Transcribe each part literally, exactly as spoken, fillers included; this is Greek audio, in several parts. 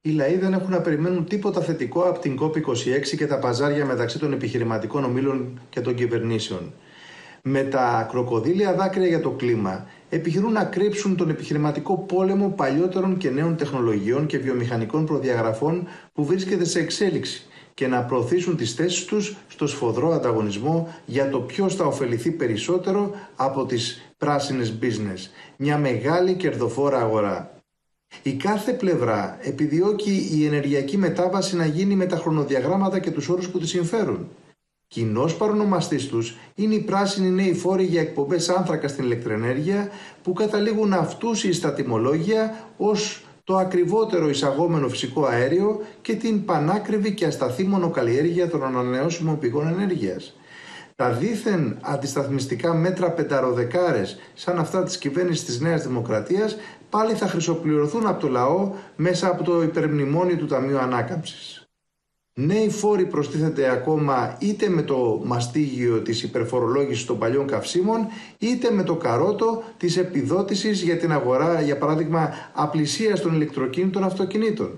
Οι λαοί δεν έχουν να περιμένουν τίποτα θετικό από την κόπ είκοσι έξι και τα παζάρια μεταξύ των επιχειρηματικών ομίλων και των κυβερνήσεων. Με τα κροκοδίλια δάκρυα για το κλίμα, επιχειρούν να κρύψουν τον επιχειρηματικό πόλεμο παλιότερων και νέων τεχνολογιών και βιομηχανικών προδιαγραφών που βρίσκεται σε εξέλιξη και να προωθήσουν τις θέσεις τους στο σφοδρό ανταγωνισμό για το ποιος θα ωφεληθεί περισσότερο από τις πράσινες business, μια μεγάλη κερδοφόρα αγορά. Η κάθε πλευρά επιδιώκει η ενεργειακή μετάβαση να γίνει με τα χρονοδιαγράμματα και τους όρους που τη συμφέρουν. Κοινός παρονομαστής τους είναι οι πράσινοι νέοι φόροι για εκπομπές άνθρακα στην ηλεκτροενέργεια που καταλήγουν αυτούσιοι στα τιμολόγια ως το ακριβότερο εισαγόμενο φυσικό αέριο και την πανάκριβη και ασταθή μονοκαλλιέργεια των ανανεώσιμων πηγών ενέργειας. Τα δήθεν αντισταθμιστικά μέτρα πενταροδεκάρες σαν αυτά της κυβέρνησης της Νέας Δημοκρατίας πάλι θα χρυσοπληρωθούν από το λαό μέσα από το υπερμνημόνιο του Ταμείου Ανάκαμψης. Νέοι φόροι προστίθεται ακόμα είτε με το μαστίγιο της υπερφορολόγησης των παλιών καυσίμων είτε με το καρότο της επιδότησης για την αγορά, για παράδειγμα, απλησίας των ηλεκτροκίνητων αυτοκινήτων.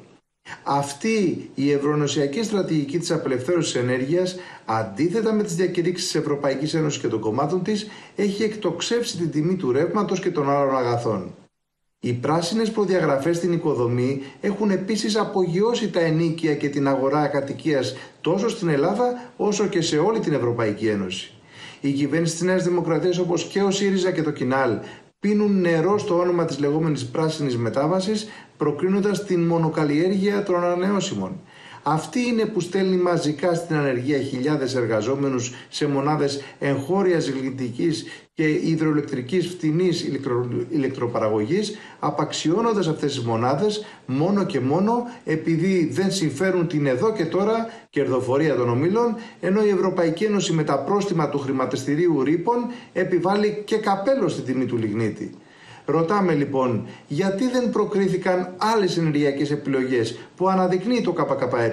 Αυτή η ευρωενωσιακή στρατηγική της απελευθέρωσης ενέργειας, αντίθετα με τις διακηρύξεις της Ευρωπαϊκής Ένωσης και των κομμάτων της, έχει εκτοξεύσει την τιμή του ρεύματος και των άλλων αγαθών. Οι πράσινες προδιαγραφές στην οικοδομή έχουν επίσης απογειώσει τα ενοίκια και την αγορά κατοικίας τόσο στην Ελλάδα όσο και σε όλη την Ευρωπαϊκή Ένωση. Η κυβέρνηση της Νέας Δημοκρατίας, όπως και ο ΣΥΡΙΖΑ και το ΚΙΝΑΛ, πίνουν νερό στο όνομα της λεγόμενης πράσινης μετάβασης, προκρίνοντας την μονοκαλλιέργεια των ανανεώσιμων. Αυτή είναι που στέλνει μαζικά στην ανεργία χιλιάδες εργαζόμενους σε μονάδες εγχώριας λιγνητικής και υδροηλεκτρικής φτηνής ηλεκτρο, ηλεκτροπαραγωγής, απαξιώνοντας αυτές τις μονάδες μόνο και μόνο επειδή δεν συμφέρουν την εδώ και τώρα κερδοφορία των ομίλων, ενώ η Ευρωπαϊκή Ένωση με τα πρόστιμα του χρηματιστηρίου ρήπων επιβάλλει και καπέλο στη τιμή του λιγνίτη. Ρωτάμε λοιπόν, γιατί δεν προκρίθηκαν άλλες ενεργειακές επιλογές που αναδεικνύει το ΚΚΕ.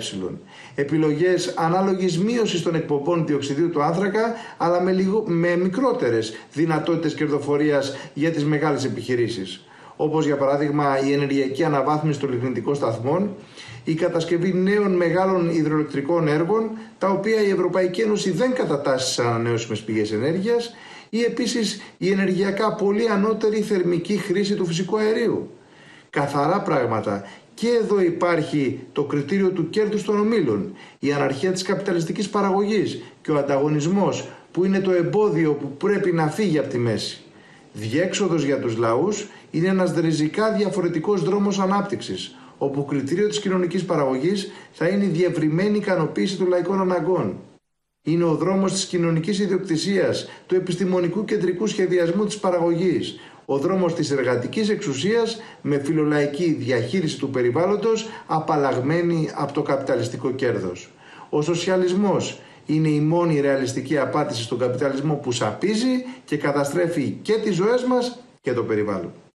Επιλογές ανάλογης μείωσης των εκπομπών διοξιδίου του άνθρακα, αλλά με, λιγο, με μικρότερες δυνατότητες κερδοφορίας για τις μεγάλες επιχειρήσεις. Όπως για παράδειγμα η ενεργειακή αναβάθμιση των λιγνητικών σταθμών, η κατασκευή νέων μεγάλων υδροελεκτρικών έργων, τα οποία η Ευρωπαϊκή Ένωση δεν κατατάσσει σε ανανεώσιμες πηγές ενέργειας, ή επίσης η ενεργειακά πολύ ανώτερη θερμική χρήση του φυσικού αερίου. Καθαρά πράγματα. Και εδώ υπάρχει το κριτήριο του κέρδους των ομίλων, η αναρχία της καπιταλιστικής παραγωγής και ο ανταγωνισμός που είναι το εμπόδιο που πρέπει να φύγει από τη μέση. Διέξοδος για τους λαούς είναι ένας ριζικά διαφορετικός δρόμος ανάπτυξης, όπου κριτήριο της κοινωνικής παραγωγής θα είναι η διευρυμένη ικανοποίηση των λαϊκών αναγκών. Είναι ο δρόμος της κοινωνικής ιδιοκτησίας, του επιστημονικού κεντρικού σχεδιασμού της παραγωγής, ο δρόμος της εργατικής εξουσίας με φιλολαϊκή διαχείριση του περιβάλλοντος απαλλαγμένη από το καπιταλιστικό κέρδος. Ο σοσιαλισμός είναι η μόνη ρεαλιστική απάντηση στον καπιταλισμό που σαπίζει και καταστρέφει και τις ζωές μας και το περιβάλλον.